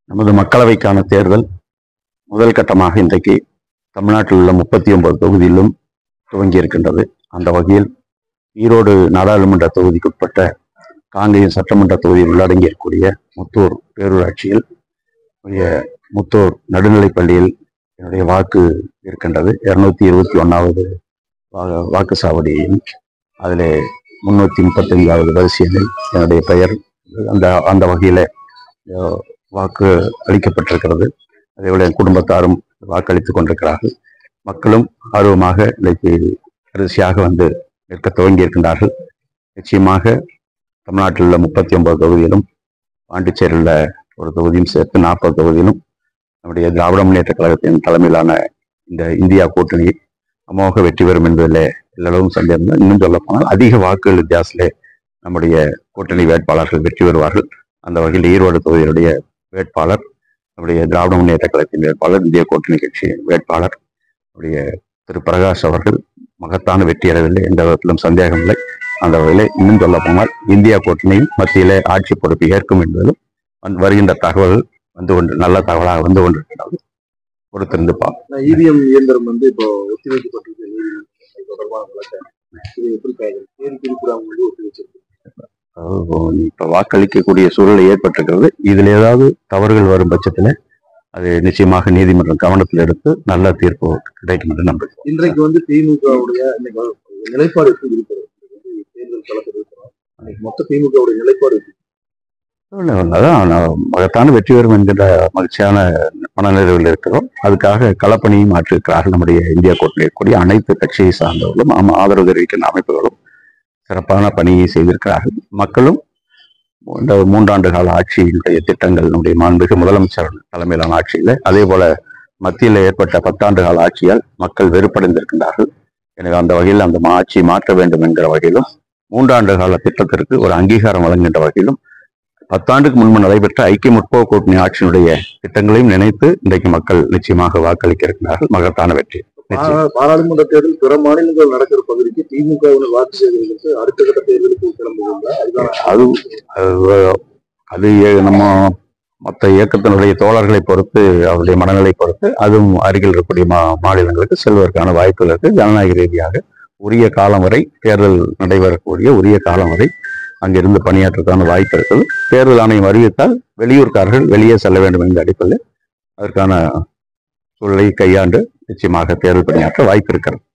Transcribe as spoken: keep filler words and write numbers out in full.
நமது மக்களவைக்கான தேர்தல் முதல் கட்டமாக இன்றைக்கு தமிழ்நாட்டில் உள்ள முப்பத்தி ஒன்பது தொகுதியிலும் துவங்கி இருக்கின்றது. அந்த வகையில் ஈரோடு நாடாளுமன்ற தொகுதிக்குட்பட்ட காங்கேயம் சட்டமன்ற தொகுதியில் உள்ளடங்கியிருக்கூடிய முத்தூர் பேரூராட்சியில் முத்தூர் நடுநிலைப் பள்ளியில் என்னுடைய வாக்கு இருக்கின்றது. இருநூத்தி இருபத்தி ஒன்னாவது வாக்குச்சாவடியில் அதில் முன்னூத்தி முப்பத்தி ஐந்தாவது வரிசையில் என்னுடைய பெயர் அந்த அந்த வகையில வாக்கு அளிக்கப்பட்டிருக்கிறது. அதேபோல என் குடும்பத்தாரும் வாக்களித்துக் கொண்டிருக்கிறார்கள். மக்களும் ஆர்வமாக இன்றைக்கு வரிசையாக வந்து நிற்க துவங்கி இருக்கின்றார்கள். நிச்சயமாக தமிழ்நாட்டில் உள்ள முப்பத்தி ஒன்பது தொகுதியிலும் பாண்டிச்சேரியில் ஒரு தொகுதியும் சேர்த்து நாற்பது தொகுதியிலும் நம்முடைய திராவிட முன்னேற்ற கழகத்தின் தலைமையிலான இந்த இந்தியா கூட்டணி அமோக வெற்றி பெறும் என்பதில் எல்லளவும் சந்தேகம். இன்னும் சொல்ல போனால் அதிக வாக்குகள் வித்தியாசத்திலே நம்முடைய கூட்டணி வேட்பாளர்கள் வெற்றி பெறுவார்கள். அந்த வகையில் ஈரோடு தொகுதியினுடைய வேட்பாளர் நம்முடைய திராவிட முன்னேற்ற கழகத்தின் வேட்பாளர், இந்திய கூட்டணி கட்சி வேட்பாளர் நம்முடைய திரு பிரகாஷ் அவர்கள் மகத்தான வெற்றி அடைவதில்லை, எந்த விதத்திலும் சந்தேகம் இல்லை. அந்த வகையில இன்னும் சொல்ல போனால் இந்தியா கூட்டணியும் மத்தியிலே ஆட்சி பொறுப்பு ஏற்கும் என்பதிலும் வருகின்ற தகவல் வந்து கொண்டு நல்ல தகவலாக வந்து கொண்டிருக்கிறது. பொறுத்திருந்து பார்ப்போம். இவிஎம் இயந்திரம் வந்து இப்போ ஒத்திவைக்கப்பட்டிருக்கு. இப்ப வாக்களிக்கக்கூடிய சூழலை ஏற்பட்டிருக்கிறது. இதுல ஏதாவது தவறுகள் வரும் பட்சத்துல அது நிச்சயமாக நீதிமன்றம் கவனத்தில் எடுத்து நல்ல தீர்ப்பு கிடைக்கும் என்று நம்புகிறேன். இன்றைக்கு வந்து திமுகவுடைய நிலைப்பாடு எப்படி இருக்கிறது? தேர்தல் களத்தில் இருக்கிறோம், மொத்த திமுகவுடைய நிலைப்பாடு அதான் மகத்தான வெற்றி பெறும் என்கிற மகிழ்ச்சியான மனநிறைவில் இருக்கிறோம். அதுக்காக களப்பணியும் ஆற்றிருக்கிறார்கள் நம்முடைய இந்தியா கூட்டணி இருக்கக்கூடிய அனைத்து கட்சியை சார்ந்தவர்களும் ஆதரவு தெரிவிக்கின்ற அமைப்புகளும் சிறப்பான பணியை செய்திருக்கிறார்கள். மக்களும் இந்த மூன்றாண்டு கால ஆட்சியினுடைய திட்டங்கள் நம்முடைய மாண்புமிகு முதலமைச்சர் தலைமையிலான ஆட்சியில், அதே போல மத்தியில் ஏற்பட்ட பத்தாண்டு கால ஆட்சியால் மக்கள் வெறுப்படைந்திருக்கின்றார்கள். எனவே அந்த வகையில் அந்த ஆட்சியை மாற்ற வேண்டும் என்கிற வகையிலும் மூன்றாண்டு கால திட்டத்திற்கு ஒரு அங்கீகாரம் வழங்குகின்ற வகையிலும் பத்தாண்டுக்கு முன்பு நடைபெற்ற ஐக்கிய முற்போக்கு கூட்டணி ஆட்சியினுடைய திட்டங்களையும் நினைத்து இன்றைக்கு மக்கள் நிச்சயமாக வாக்களிக்க இருக்கிறார்கள். மகத்தான வெற்றி. பாராளுமன்ற தேர்தல் பிற மாநிலங்கள் நடக்கிற பகுதிக்கு திமுக வாக்கு சேவைகளுக்கு அடுத்த கட்ட தேர்தலுக்கு கிளம்புகிறாங்க. அது அது நம்ம மற்ற இயக்கத்தினுடைய தோழர்களை பொறுத்து, அவருடைய மனநிலை பொறுத்து அதுவும் அருகில் இருக்கக்கூடிய மா மாநிலங்களுக்கு செல்வதற்கான வாய்ப்புகள் இருக்கு. ஜனநாயக ரீதியாக உரிய காலம் வரை தேர்தல் நடைபெறக்கூடிய உரிய காலம் வரை அங்கிருந்து பணியாற்றுவதற்கான வாய்ப்பு இருக்குது. தேர்தல் ஆணையம் அறிவித்தால் வெளியூர்காரர்கள் வெளியே செல்ல வேண்டும் என்ற அடிப்படையில் அதற்கான சூழலை கையாண்டு நிச்சயமாக தேர்தல் பணியாற்ற வாய்ப்பு இருக்கிறது.